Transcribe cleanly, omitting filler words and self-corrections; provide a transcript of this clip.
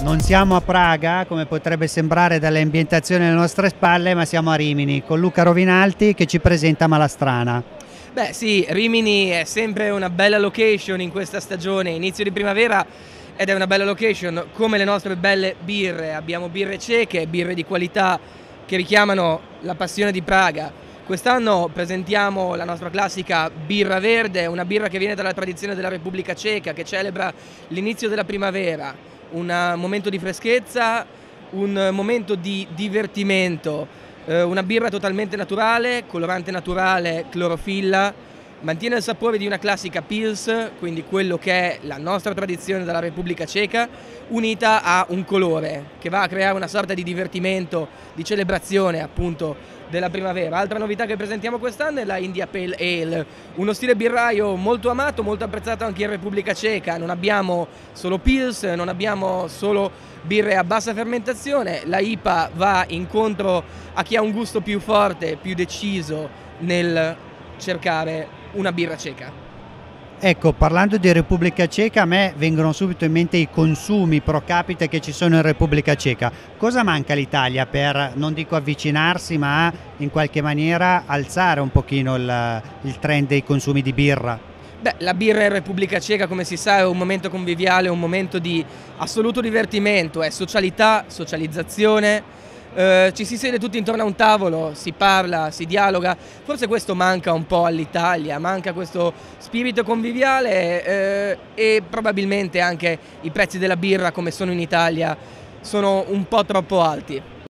Non siamo a Praga, come potrebbe sembrare dalle ambientazioni alle nostre spalle, ma siamo a Rimini, con Luca Rovinalti che ci presenta Malastrana. Beh sì, Rimini è sempre una bella location in questa stagione, inizio di primavera, ed è una bella location come le nostre belle birre. Abbiamo birre ceche, birre di qualità che richiamano la passione di Praga. Quest'anno presentiamo la nostra classica birra verde, una birra che viene dalla tradizione della Repubblica Ceca, che celebra l'inizio della primavera, un momento di freschezza, un momento di divertimento, una birra totalmente naturale, colorante naturale, clorofilla, mantiene il sapore di una classica Pils, quindi quello che è la nostra tradizione dalla Repubblica Ceca, unita a un colore che va a creare una sorta di divertimento, di celebrazione appunto della primavera. Altra novità che presentiamo quest'anno è la India Pale Ale, uno stile birraio molto amato, molto apprezzato anche in Repubblica Ceca. Non abbiamo solo Pils, non abbiamo solo birre a bassa fermentazione, la IPA va incontro a chi ha un gusto più forte, più deciso nel cercare una birra ceca. Ecco, parlando di Repubblica Ceca, a me vengono subito in mente i consumi pro capite che ci sono in Repubblica Ceca. Cosa manca all'Italia per, non dico avvicinarsi, ma in qualche maniera alzare un pochino il trend dei consumi di birra? Beh, la birra in Repubblica Ceca, come si sa, è un momento conviviale, un momento di assoluto divertimento, è socialità, socializzazione. Ci si siede tutti intorno a un tavolo, si parla, si dialoga. Forse questo manca un po' all'Italia, manca questo spirito conviviale, e probabilmente anche i prezzi della birra, come sono in Italia, sono un po' troppo alti.